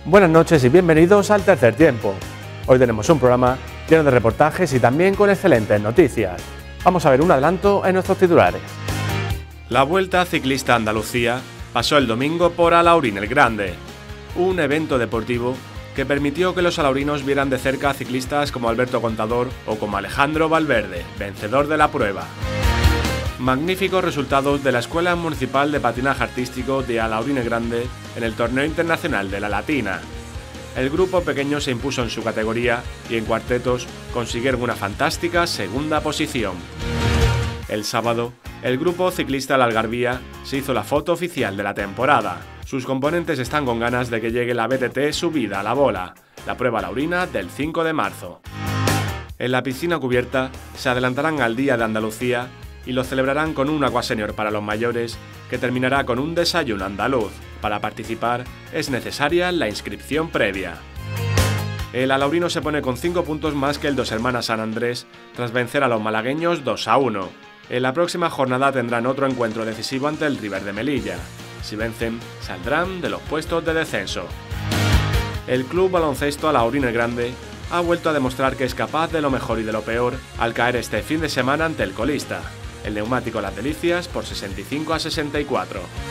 Buenas noches y bienvenidos al tercer tiempo. Hoy tenemos un programa lleno de reportajes y también con excelentes noticias. Vamos a ver un adelanto en nuestros titulares. La Vuelta Ciclista a Andalucía pasó el domingo por Alhaurín el Grande, un evento deportivo que permitió que los alaurinos vieran de cerca a ciclistas como Alberto Contador o como Alejandro Valverde, vencedor de la prueba. Magníficos resultados de la Escuela Municipal de Patinaje Artístico de Alhaurín el Grande en el Torneo Internacional de la Latina. El grupo pequeño se impuso en su categoría y en cuartetos consiguieron una fantástica segunda posición. El sábado, el grupo ciclista La Algarvía se hizo la foto oficial de la temporada. Sus componentes están con ganas de que llegue la BTT Subida a la Bola, la prueba laurina del 5 de marzo. En la piscina cubierta se adelantarán al Día de Andalucía y lo celebrarán con un aquasenior para los mayores que terminará con un desayuno andaluz. Para participar es necesaria la inscripción previa. El alaurino se pone con 5 puntos más que el Dos Hermanas San Andrés tras vencer a los malagueños 2-1. En la próxima jornada tendrán otro encuentro decisivo ante el River de Melilla. Si vencen, saldrán de los puestos de descenso. El Club Baloncesto Alhaurín el Grande ha vuelto a demostrar que es capaz de lo mejor y de lo peor al caer este fin de semana ante el colista, el Neumático Las Delicias, por 65-64.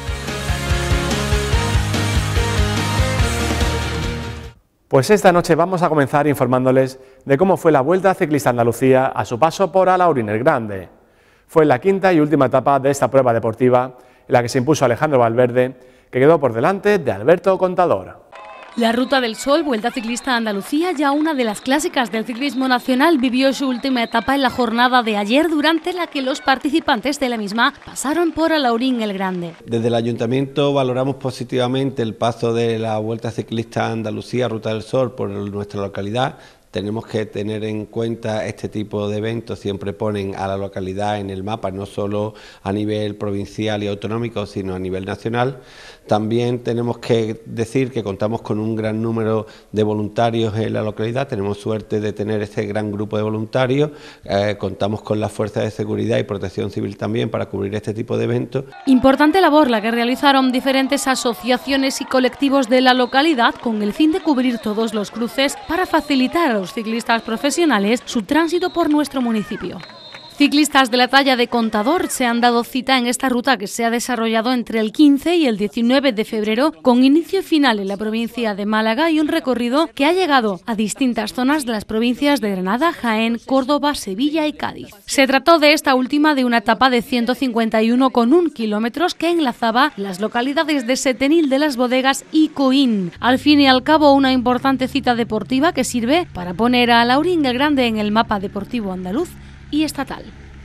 Pues esta noche vamos a comenzar informándoles de cómo fue la Vuelta Ciclista a Andalucía a su paso por Alhaurín el Grande. Fue la quinta y última etapa de esta prueba deportiva en la que se impuso Alejandro Valverde, que quedó por delante de Alberto Contador. La Ruta del Sol, Vuelta Ciclista a Andalucía, ya una de las clásicas del ciclismo nacional, vivió su última etapa en la jornada de ayer, durante la que los participantes de la misma pasaron por Alhaurín el Grande. Desde el Ayuntamiento valoramos positivamente el paso de la Vuelta Ciclista a Andalucía, Ruta del Sol, por nuestra localidad. Tenemos que tener en cuenta este tipo de eventos, siempre ponen a la localidad en el mapa, no solo a nivel provincial y autonómico, sino a nivel nacional. También tenemos que decir que contamos con un gran número de voluntarios en la localidad, tenemos suerte de tener este gran grupo de voluntarios, contamos con las fuerzas de seguridad y protección civil también para cubrir este tipo de eventos. Importante labor la que realizaron diferentes asociaciones y colectivos de la localidad con el fin de cubrir todos los cruces para facilitar a los ciclistas profesionales su tránsito por nuestro municipio. Ciclistas de la talla de Contador se han dado cita en esta ruta que se ha desarrollado entre el 15 y el 19 de febrero con inicio y final en la provincia de Málaga y un recorrido que ha llegado a distintas zonas de las provincias de Granada, Jaén, Córdoba, Sevilla y Cádiz. Se trató de esta última de una etapa de 151,1 kilómetros que enlazaba las localidades de Setenil de las Bodegas y Coín. Al fin y al cabo, una importante cita deportiva que sirve para poner a Alhaurín el Grande en el mapa deportivo andaluz y estatal.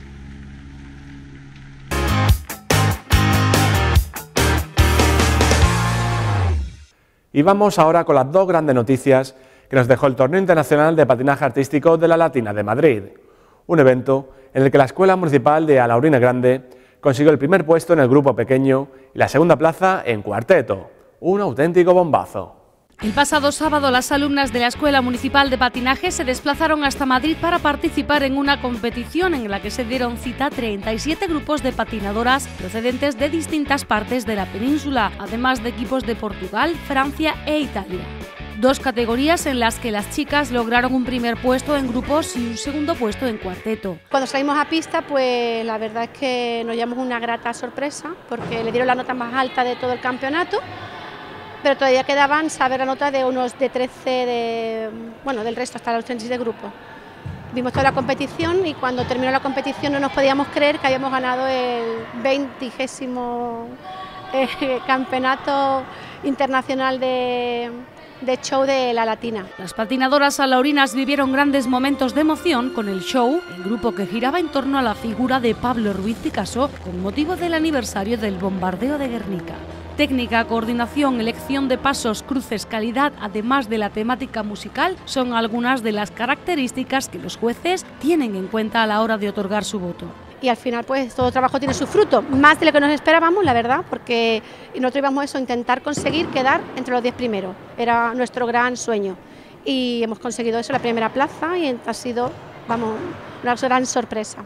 Y vamos ahora con las dos grandes noticias que nos dejó el Torneo Internacional de Patinaje Artístico de la Latina de Madrid, un evento en el que la Escuela Municipal de Alhaurín el Grande consiguió el primer puesto en el grupo pequeño y la segunda plaza en cuarteto, un auténtico bombazo. El pasado sábado, las alumnas de la Escuela Municipal de Patinaje se desplazaron hasta Madrid para participar en una competición en la que se dieron cita 37 grupos de patinadoras procedentes de distintas partes de la península, además de equipos de Portugal, Francia e Italia. Dos categorías en las que las chicas lograron un primer puesto en grupos y un segundo puesto en cuarteto. Cuando salimos a pista, pues la verdad es que nos llevamos una grata sorpresa porque le dieron la nota más alta de todo el campeonato, pero todavía quedaban saber la nota de unos de 13, del resto, hasta los 37 grupos. Vimos toda la competición y cuando terminó la competición no nos podíamos creer que habíamos ganado el 20º campeonato internacional de show de la Latina. Las patinadoras alhaurinas vivieron grandes momentos de emoción con el show, el grupo que giraba en torno a la figura de Pablo Ruiz Picasso con motivo del aniversario del bombardeo de Guernica. Técnica, coordinación, elección de pasos, cruces, calidad, además de la temática musical, son algunas de las características que los jueces tienen en cuenta a la hora de otorgar su voto. Y al final pues todo trabajo tiene su fruto, más de lo que nos esperábamos, la verdad, porque nosotros íbamos a intentar conseguir quedar entre los 10 primeros, era nuestro gran sueño y hemos conseguido eso, la primera plaza, y ha sido, una gran sorpresa.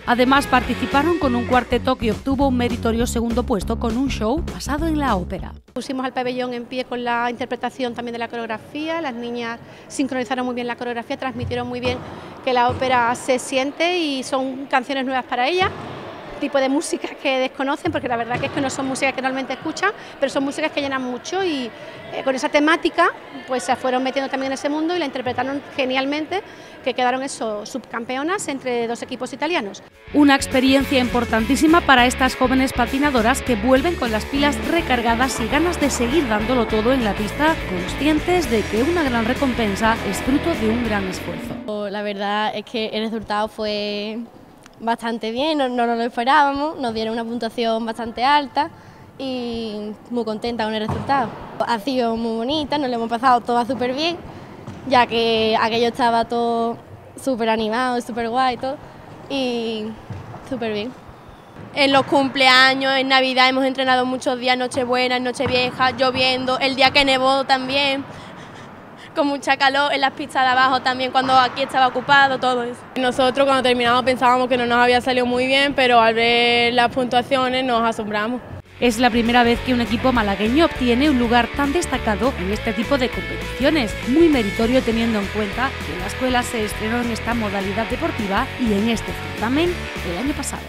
Además participaron con un cuarteto que obtuvo un meritorio segundo puesto con un show basado en la ópera. Pusimos al pabellón en pie con la interpretación también de la coreografía, las niñas sincronizaron muy bien la coreografía, transmitieron muy bien que la ópera se siente y son canciones nuevas para ellas, tipo de música que desconocen, porque la verdad que es que no son músicas que normalmente escuchan, pero son músicas que llenan mucho y con esa temática pues se fueron metiendo también en ese mundo y la interpretaron genialmente, que quedaron subcampeonas entre dos equipos italianos. Una experiencia importantísima para estas jóvenes patinadoras que vuelven con las pilas recargadas y ganas de seguir dándolo todo en la pista, conscientes de que una gran recompensa es fruto de un gran esfuerzo. La verdad es que el resultado fue bastante bien, no nos lo esperábamos, nos dieron una puntuación bastante alta y muy contenta con el resultado. Ha sido muy bonita, nos lo hemos pasado todo súper bien, ya que aquello estaba todo súper animado, súper guay y todo, y súper bien. En los cumpleaños, en Navidad hemos entrenado muchos días, Nochebuena, Nochevieja, lloviendo, el día que nevó también, con mucha calor, en las pistas de abajo también cuando aquí estaba ocupado, todo eso. Nosotros cuando terminamos pensábamos que no nos había salido muy bien, pero al ver las puntuaciones nos asombramos. Es la primera vez que un equipo malagueño obtiene un lugar tan destacado en este tipo de competiciones, muy meritorio teniendo en cuenta que la escuela se estrenó en esta modalidad deportiva y en este certamen el año pasado.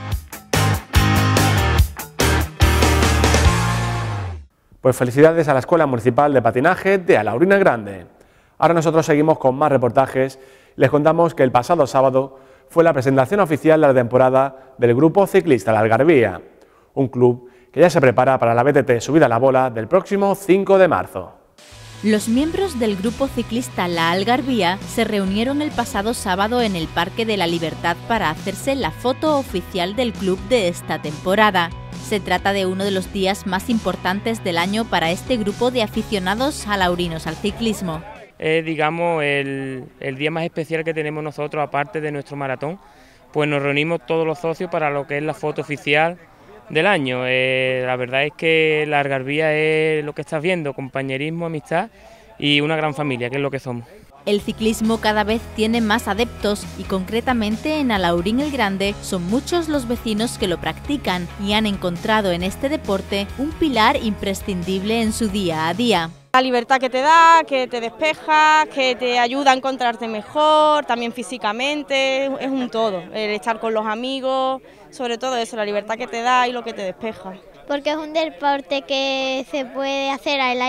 Pues felicidades a la Escuela Municipal de Patinaje de Alaurín el Grande. Ahora nosotros seguimos con más reportajes. Les contamos que el pasado sábado fue la presentación oficial de la temporada del Grupo Ciclista La Algarvía, un club que ya se prepara para la BTT Subida a la Bola del próximo 5 de marzo. Los miembros del Grupo Ciclista La Algarvía se reunieron el pasado sábado en el Parque de la Libertad para hacerse la foto oficial del club de esta temporada. Se trata de uno de los días más importantes del año para este grupo de aficionados alaurinos al ciclismo. Es, digamos, el día más especial que tenemos nosotros, aparte de nuestro maratón, pues nos reunimos todos los socios para lo que es la foto oficial del año. La verdad es que la Algarvía es lo que estás viendo, compañerismo, amistad y una gran familia, que es lo que somos. El ciclismo cada vez tiene más adeptos y concretamente en Alaurín el Grande son muchos los vecinos que lo practican y han encontrado en este deporte un pilar imprescindible en su día a día. La libertad que te da, que te despeja, que te ayuda a encontrarte mejor, también físicamente, es un todo, el estar con los amigos, sobre todo eso, la libertad que te da y lo que te despeja. Porque es un deporte que se puede hacer al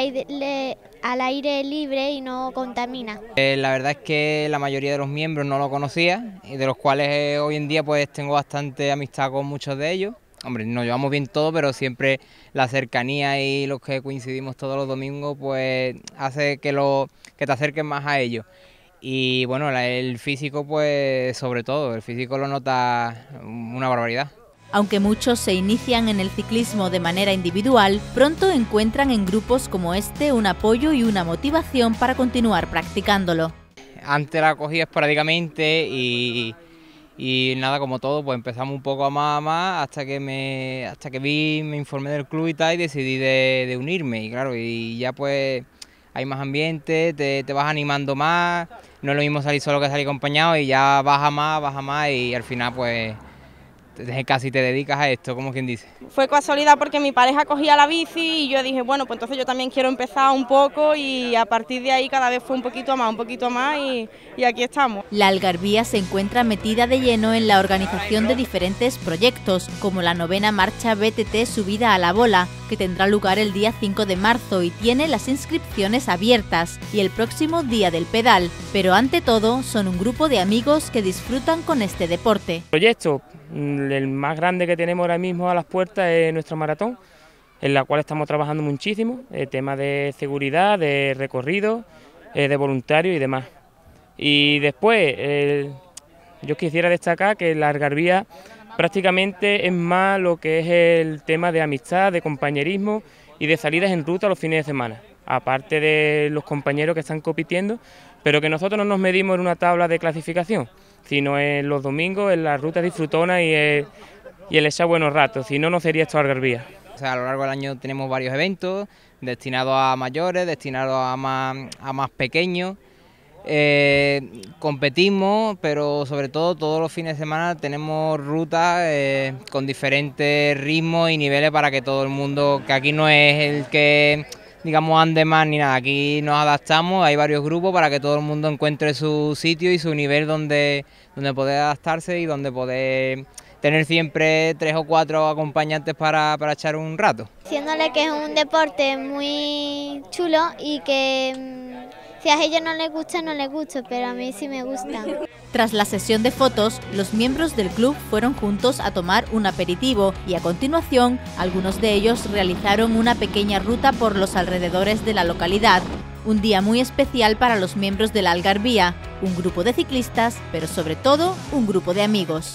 aire libre y no contamina. La verdad es que la mayoría de los miembros no lo conocía y de los cuales hoy en día pues tengo bastante amistad con muchos de ellos. Hombre, nos llevamos bien todo, pero siempre la cercanía y los que coincidimos todos los domingos pues hace que te acerques más a ellos. Y bueno, el físico pues sobre todo, el físico lo nota una barbaridad. Aunque muchos se inician en el ciclismo de manera individual, pronto encuentran en grupos como este un apoyo y una motivación para continuar practicándolo. Antes la cogía esporádicamente y nada, como todo, pues empezamos un poco a más hasta que me informé del club y tal y decidí de unirme. Y claro, y ya pues hay más ambiente, te vas animando más, no es lo mismo salir solo que salir acompañado y ya baja más y al final pues casi te dedicas a esto, como quien dice. Fue casualidad porque mi pareja cogía la bici y yo dije, bueno, pues entonces yo también quiero empezar un poco y a partir de ahí cada vez fue un poquito más y aquí estamos. La Algarvía se encuentra metida de lleno en la organización de diferentes proyectos, como la 9ª marcha BTT Subida a la Bola, que tendrá lugar el día 5 de marzo y tiene las inscripciones abiertas, y el próximo Día del Pedal, pero ante todo son un grupo de amigos que disfrutan con este deporte. Proyecto, el más grande que tenemos ahora mismo a las puertas es nuestro maratón, en la cual estamos trabajando muchísimo, temas de seguridad, de recorrido, de voluntarios y demás. Y después, yo quisiera destacar que la Algarvía prácticamente es más lo que es el tema de amistad, de compañerismo y de salidas en ruta los fines de semana, aparte de los compañeros que están compitiendo, pero que nosotros no nos medimos en una tabla de clasificación, sino en los domingos, en las rutas disfrutonas y el echar buenos ratos, si no, no sería esto Algarvía. O sea, a lo largo del año tenemos varios eventos destinados a mayores, destinados a más pequeños, competimos, pero sobre todo todos los fines de semana tenemos rutas con diferentes ritmos y niveles para que todo el mundo, que aquí no es el que digamos ande más ni nada, aquí nos adaptamos, hay varios grupos para que todo el mundo encuentre su sitio y su nivel donde poder adaptarse y donde poder tener siempre 3 o 4 acompañantes para echar un rato. Diciéndole que es un deporte muy chulo y que si a ellos no les gusta, no les gusta, pero a mí sí me gusta. Tras la sesión de fotos, los miembros del club fueron juntos a tomar un aperitivo y a continuación, algunos de ellos realizaron una pequeña ruta por los alrededores de la localidad. Un día muy especial para los miembros de la Algarvía, un grupo de ciclistas, pero sobre todo un grupo de amigos.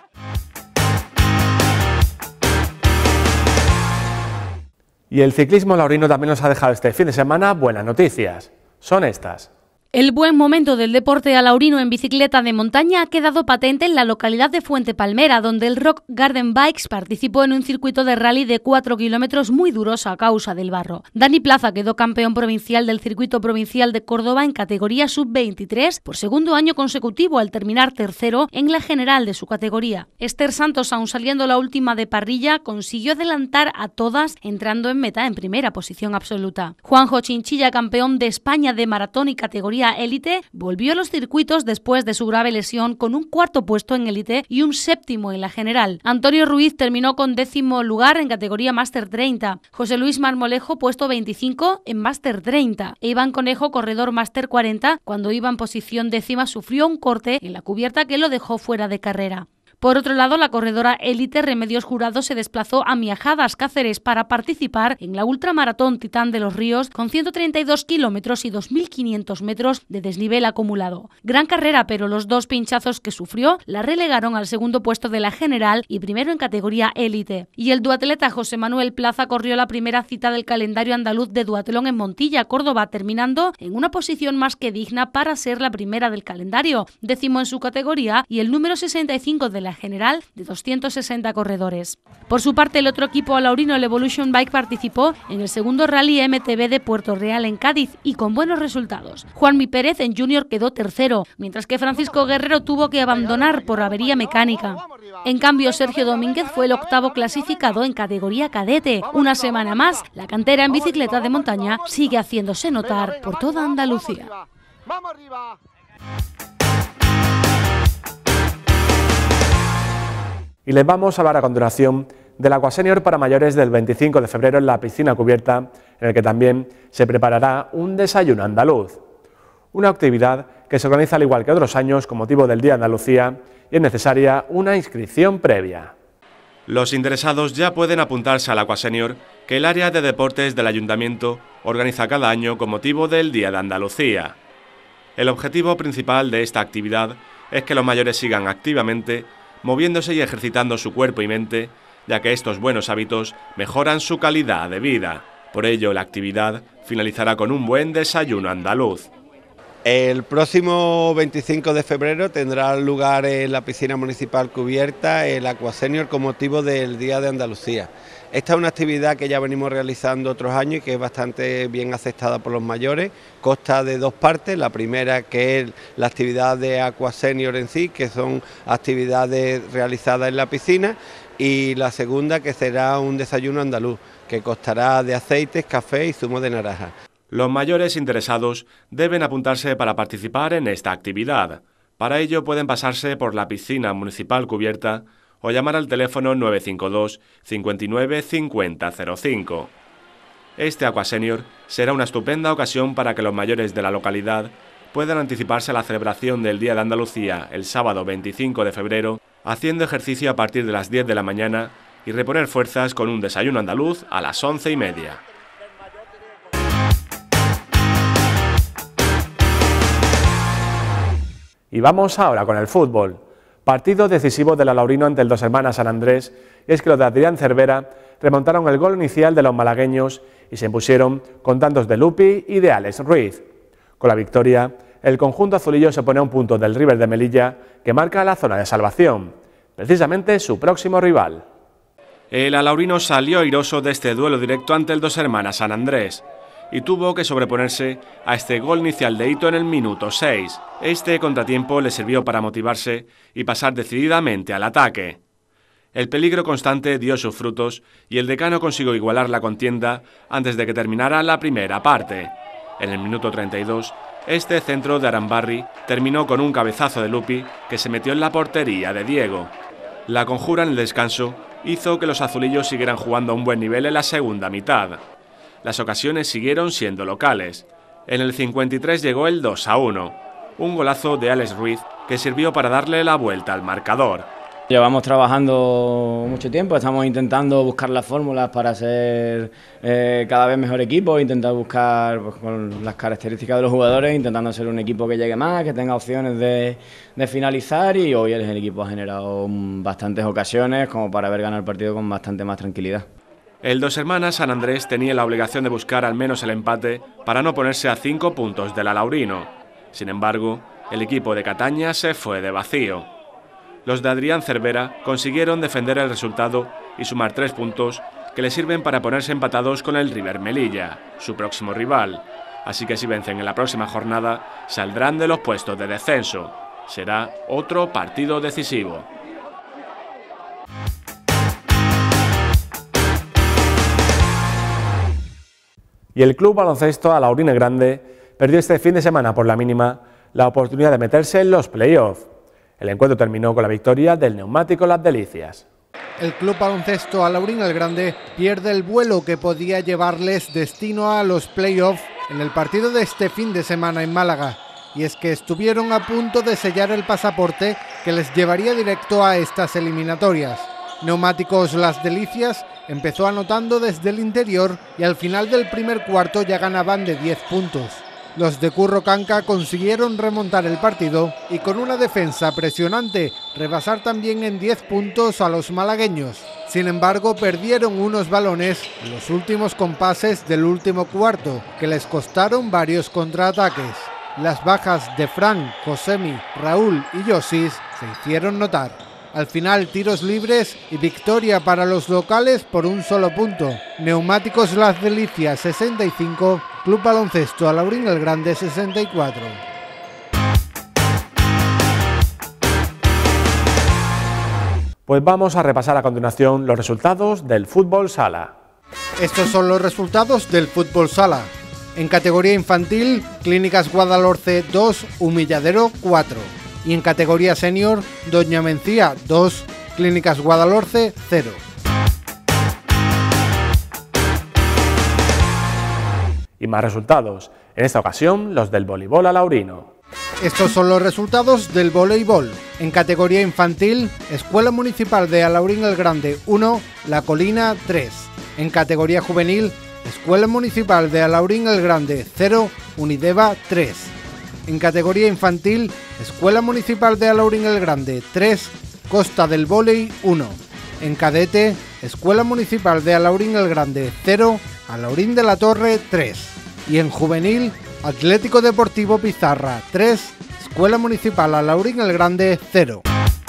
Y el ciclismo laurino también nos ha dejado este fin de semana buenas noticias. Son estas. El buen momento del deporte alaurino en bicicleta de montaña ha quedado patente en la localidad de Fuente Palmera, donde el Rock Garden Bikes participó en un circuito de rally de 4 kilómetros muy duroso a causa del barro. Dani Plaza quedó campeón provincial del circuito provincial de Córdoba en categoría sub-23 por segundo año consecutivo al terminar tercero en la general de su categoría. Esther Santos, aun saliendo la última de parrilla, consiguió adelantar a todas entrando en meta en primera posición absoluta. Juanjo Chinchilla, campeón de España de maratón y categoría élite, volvió a los circuitos después de su grave lesión con un cuarto puesto en élite y un séptimo en la general. Antonio Ruiz terminó con 10º lugar en categoría Máster 30. José Luis Marmolejo puesto 25 en Máster 30. E Iván Conejo, corredor Máster 40, cuando iba en posición 10ª sufrió un corte en la cubierta que lo dejó fuera de carrera. Por otro lado, la corredora élite Remedios Jurado se desplazó a Miajadas, Cáceres, para participar en la ultramaratón Titán de los Ríos con 132 kilómetros y 2.500 metros de desnivel acumulado. Gran carrera, pero los 2 pinchazos que sufrió la relegaron al segundo puesto de la general y primero en categoría élite. Y el duatleta José Manuel Plaza corrió la primera cita del calendario andaluz de duatlón en Montilla, Córdoba, terminando en una posición más que digna para ser la primera del calendario, 10º en su categoría y el número 65 de la general de 260 corredores. Por su parte, el otro equipo alaurino, el Evolution Bike, participó en el segundo rally MTB de Puerto Real en Cádiz y con buenos resultados. Juanmi Pérez en junior quedó tercero, mientras que Francisco Guerrero tuvo que abandonar por avería mecánica. En cambio, Sergio Domínguez fue el 8º clasificado en categoría cadete. Una semana más, la cantera en bicicleta de montaña sigue haciéndose notar por toda Andalucía. ¡Vamos arriba! Y les vamos a hablar a continuación del Aquasenior para mayores del 25 de febrero en la piscina cubierta, en el que también se preparará un desayuno andaluz. Una actividad que se organiza al igual que otros años con motivo del Día de Andalucía y es necesaria una inscripción previa. Los interesados ya pueden apuntarse al Aquasenior que el área de deportes del Ayuntamiento organiza cada año con motivo del Día de Andalucía. El objetivo principal de esta actividad es que los mayores sigan activamente moviéndose y ejercitando su cuerpo y mente, ya que estos buenos hábitos mejoran su calidad de vida. Por ello, la actividad finalizará con un buen desayuno andaluz. El próximo 25 de febrero tendrá lugar en la piscina municipal cubierta el Aquasenior con motivo del Día de Andalucía. Esta es una actividad que ya venimos realizando otros años y que es bastante bien aceptada por los mayores. Consta de 2 partes, la primera que es la actividad de Aquasenior en sí, que son actividades realizadas en la piscina, y la segunda que será un desayuno andaluz, que constará de aceites, café y zumo de naranja. Los mayores interesados deben apuntarse para participar en esta actividad. Para ello pueden pasarse por la piscina municipal cubierta o llamar al teléfono 952 59 50 05. Este Aquasenior será una estupenda ocasión para que los mayores de la localidad puedan anticiparse a la celebración del Día de Andalucía el sábado 25 de febrero, haciendo ejercicio a partir de las 10 de la mañana y reponer fuerzas con un desayuno andaluz a las 11:30. Y vamos ahora con el fútbol. Partido decisivo del alaurino ante el Dos Hermanas San Andrés, y es que los de Adrián Cervera remontaron el gol inicial de los malagueños y se impusieron con tantos de Lupi y de Alex Ruiz. Con la victoria, el conjunto azulillo se pone a un punto del River de Melilla, que marca la zona de salvación, precisamente su próximo rival. El alaurino salió airoso de este duelo directo ante el Dos Hermanas San Andrés. y tuvo que sobreponerse a este gol inicial de Hito en el minuto 6. Este contratiempo le sirvió para motivarse y pasar decididamente al ataque. El peligro constante dio sus frutos y el decano consiguió igualar la contienda antes de que terminara la primera parte. En el minuto 32, este centro de Arambarri terminó con un cabezazo de Lupi que se metió en la portería de Diego. La conjura en el descanso hizo que los azulillos siguieran jugando a un buen nivel en la segunda mitad. Las ocasiones siguieron siendo locales. En el 53 llegó el 2-1, un golazo de Alex Ruiz que sirvió para darle la vuelta al marcador. Llevamos trabajando mucho tiempo, estamos intentando buscar las fórmulas para ser cada vez mejor equipo, intentar buscar pues, con las características de los jugadores, intentando ser un equipo que llegue más, que tenga opciones de finalizar, y hoy el equipo ha generado bastantes ocasiones como para haber ganado el partido con bastante más tranquilidad. El Dos Hermanas San Andrés tenía la obligación de buscar al menos el empate para no ponerse a 5 puntos del Alaurino. Sin embargo, el equipo de Cataña se fue de vacío. Los de Adrián Cervera consiguieron defender el resultado y sumar 3 puntos que les sirven para ponerse empatados con el River Melilla, su próximo rival. Así que si vencen en la próxima jornada, saldrán de los puestos de descenso. Será otro partido decisivo. Y el Club Baloncesto Alaurín el Grande perdió este fin de semana por la mínima la oportunidad de meterse en los playoffs. El encuentro terminó con la victoria del Neumático Las Delicias. El Club Baloncesto Alaurín el Grande pierde el vuelo que podía llevarles destino a los playoffs en el partido de este fin de semana en Málaga. Y es que estuvieron a punto de sellar el pasaporte que les llevaría directo a estas eliminatorias. Neumáticos Las Delicias empezó anotando desde el interior y al final del primer cuarto ya ganaban de 10 puntos. Los de Curro Canca consiguieron remontar el partido y con una defensa presionante rebasar también en 10 puntos a los malagueños. Sin embargo, perdieron unos balones en los últimos compases del último cuarto que les costaron varios contraataques. Las bajas de Fran, Josemi, Raúl y Yosis se hicieron notar. Al final, tiros libres y victoria para los locales por un solo punto. Neumáticos Las Delicias 65, Club Baloncesto Alaurín el Grande 64. Pues vamos a repasar a continuación los resultados del fútbol sala. Estos son los resultados del fútbol sala. En categoría infantil, Clínicas Guadalhorce 2, Humilladero 4. Y en categoría senior, Doña Mencía 2, Clínicas Guadalhorce 0. Y más resultados, en esta ocasión los del voleibol alaurino. Estos son los resultados del voleibol. En categoría infantil, Escuela Municipal de Alaurín el Grande 1, La Colina 3. En categoría juvenil, Escuela Municipal de Alaurín el Grande 0, Unideva 3. En categoría infantil, Escuela Municipal de Alaurín el Grande 3, Costa del Voley 1. En cadete, Escuela Municipal de Alaurín el Grande 0, Alaurín de la Torre 3. Y en juvenil, Atlético Deportivo Pizarra 3, Escuela Municipal Alaurín el Grande 0.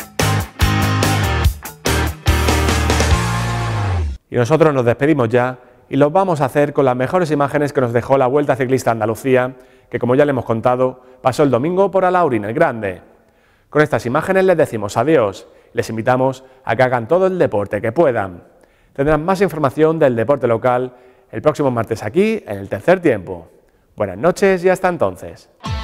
Y nosotros nos despedimos ya y lo vamos a hacer con las mejores imágenes que nos dejó la Vuelta Ciclista Andalucía, que como ya le hemos contado, pasó el domingo por Alaurín el Grande. Con estas imágenes les decimos adiós, les invitamos a que hagan todo el deporte que puedan. Tendrán más información del deporte local el próximo martes aquí en el Tercer Tiempo. Buenas noches y hasta entonces.